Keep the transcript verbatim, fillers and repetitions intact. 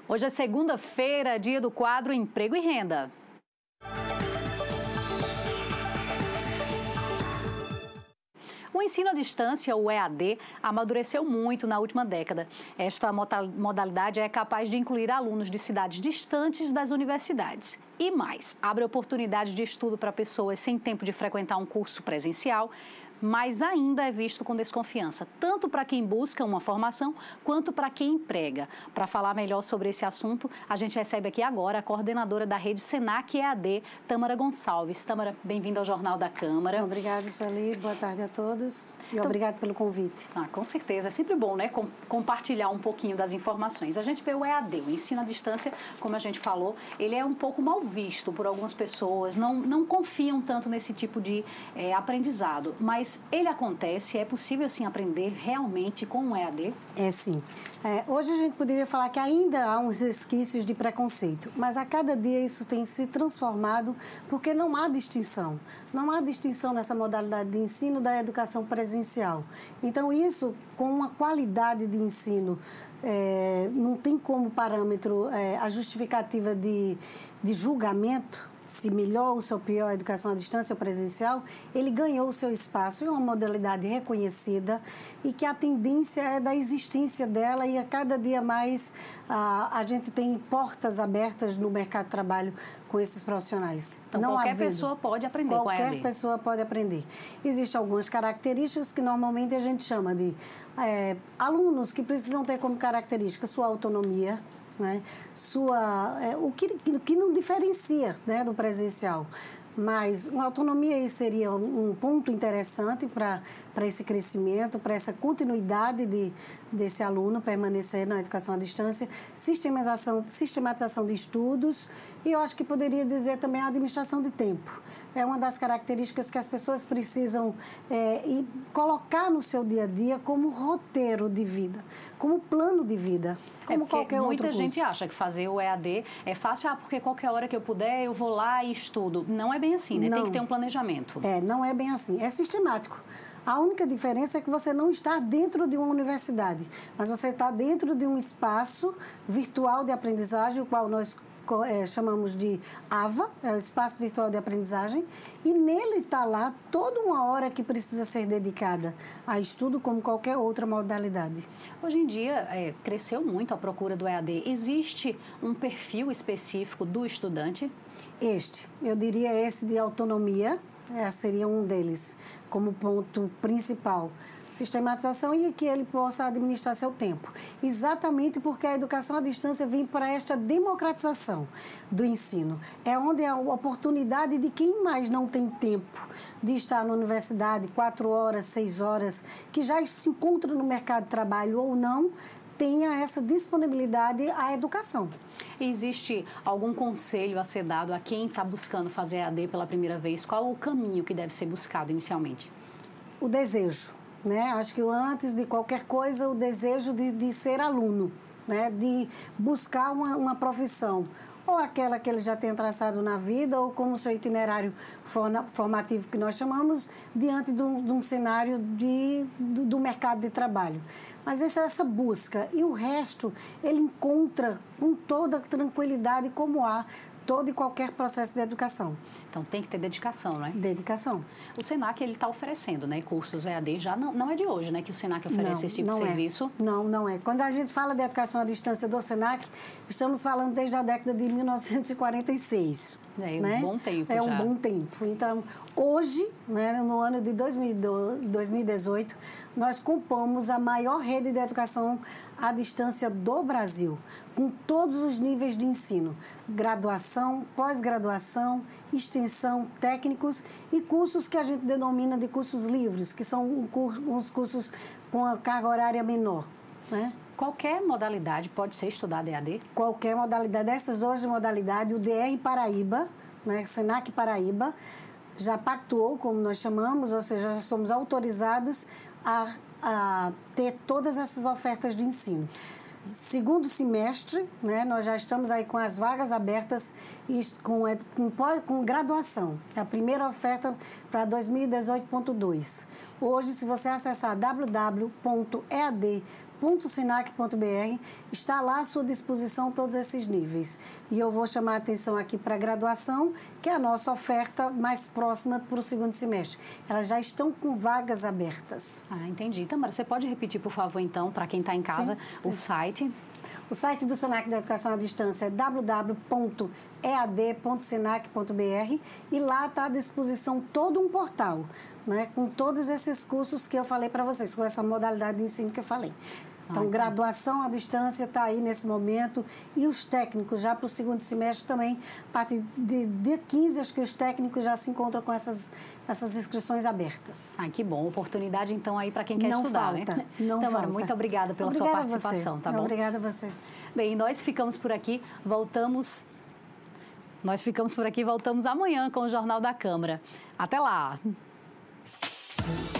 Hoje é segunda-feira, dia do quadro Emprego e Renda. O ensino à distância, o E A D, amadureceu muito na última década. Esta modalidade é capaz de incluir alunos de cidades distantes das universidades. E mais, abre oportunidade de estudo para pessoas sem tempo de frequentar um curso presencial, mas ainda é visto com desconfiança, tanto para quem busca uma formação, quanto para quem emprega. Para falar melhor sobre esse assunto, a gente recebe aqui agora a coordenadora da rede Senac E A D, Tâmara Gonçalves. Tâmara, bem-vinda ao Jornal da Câmara. Obrigada, Sueli. Boa tarde a todos e então, obrigado pelo convite. Ah, com certeza. É sempre bom, né, com, compartilhar um pouquinho das informações. A gente vê o E A D, o ensino à distância, como a gente falou, ele é um pouco mal visto por algumas pessoas, não, não confiam tanto nesse tipo de é, aprendizado, mas ele acontece, é possível, sim, aprender realmente com o E A D? É, sim. É, hoje a gente poderia falar que ainda há uns resquícios de preconceito, mas a cada dia isso tem se transformado porque não há distinção. Não há distinção nessa modalidade de ensino da educação presencial. Então, isso, com uma qualidade de ensino, é, não tem como parâmetro é, a justificativa de, de julgamento, se melhor ou se pior a educação à distância ou presencial, ele ganhou o seu espaço em uma modalidade reconhecida e que a tendência é da existência dela e a cada dia mais a, a gente tem portas abertas no mercado de trabalho com esses profissionais. Então, Não qualquer pessoa pode aprender com a E A D? Qualquer pessoa pode aprender. Existem algumas características que normalmente a gente chama de é, alunos que precisam ter como característica sua autonomia, né? Sua, é, o que, que não diferencia, né, do presencial. Mas uma autonomia aí seria um, um ponto interessante para esse crescimento, para essa continuidade de, desse aluno permanecer na educação à distância, sistematização, sistematização de estudos e eu acho que poderia dizer também a administração de tempo. É uma das características que as pessoas precisam é, e colocar no seu dia a dia como roteiro de vida, como plano de vida. Como é qualquer outro muita curso. gente acha que fazer o E A D é fácil, ah, porque qualquer hora que eu puder eu vou lá e estudo. Não é bem assim, né? Não. Tem que ter um planejamento. É, não é bem assim. É sistemático. A única diferença é que você não está dentro de uma universidade, mas você está dentro de um espaço virtual de aprendizagem, o qual nós É, chamamos de A V A, é o Espaço Virtual de Aprendizagem, e nele está lá toda uma hora que precisa ser dedicada a estudo como qualquer outra modalidade. Hoje em dia, é, cresceu muito a procura do E A D. Existe um perfil específico do estudante? Este, eu diria esse de autonomia, é, seria um deles, como ponto principal. Sistematização e que ele possa administrar seu tempo. Exatamente porque a educação à distância vem para esta democratização do ensino. É onde a oportunidade de quem mais não tem tempo de estar na universidade, quatro horas, seis horas, que já se encontra no mercado de trabalho ou não, tenha essa disponibilidade à educação. Existe algum conselho a ser dado a quem está buscando fazer E A D pela primeira vez? Qual o caminho que deve ser buscado inicialmente? O desejo. Né? Acho que antes de qualquer coisa, o desejo de, de ser aluno, né? De buscar uma, uma profissão, ou aquela que ele já tem traçado na vida, ou como seu itinerário formativo que nós chamamos, diante de um, de um cenário de, do, do mercado de trabalho. Mas essa, essa busca, e o resto ele encontra com toda tranquilidade como há todo e qualquer processo de educação. Então, tem que ter dedicação, né? Dedicação. O Senac, ele está oferecendo, né, cursos E A D, já não, não é de hoje, né, que o Senac oferece não, esse tipo de serviço? É. Não, não é. Quando a gente fala de educação à distância do Senac, estamos falando desde a década de mil novecentos e quarenta e seis. É né? um bom tempo É já. um bom tempo. Então, hoje, né, no ano de dois mil e dezoito, nós compomos a maior rede de educação à distância do Brasil, com todos os níveis de ensino, graduação, pós-graduação, extensão, técnicos e cursos que a gente denomina de cursos livres, que são uns cursos com a carga horária menor, né? Qualquer modalidade pode ser estudada E A D? Qualquer modalidade. Dessas hoje modalidades, o D R Paraíba, né, Senac Paraíba, já pactuou, como nós chamamos, ou seja, já somos autorizados a, a ter todas essas ofertas de ensino. Segundo semestre, né, nós já estamos aí com as vagas abertas e com, com, com graduação. É a primeira oferta para dois mil e dezoito ponto dois. Hoje, se você acessar w w w ponto e a d ponto senac ponto b r, está lá à sua disposição todos esses níveis. E eu vou chamar a atenção aqui para a graduação, que é a nossa oferta mais próxima para o segundo semestre. Elas já estão com vagas abertas. Ah, entendi. Tamara, você pode repetir, por favor, então, para quem está em casa, sim, o sim. site? O site do Senac da Educação à Distância é w w w ponto e a d ponto senac ponto b r e lá está à disposição todo um portal, né, com todos esses cursos que eu falei para vocês, com essa modalidade de ensino que eu falei. Então, ah, tá. Graduação à distância está aí nesse momento e os técnicos já para o segundo semestre também, a partir de dia quinze, acho que os técnicos já se encontram com essas, essas inscrições abertas. Ah, que bom. Oportunidade, então, aí para quem quer não estudar, falta, né? Não Tamara, falta. muito obrigada pela obrigada sua participação, tá bom? Obrigada a você. Bem, nós ficamos por aqui, voltamos... Nós ficamos por aqui, voltamos amanhã com o Jornal da Câmara. Até lá!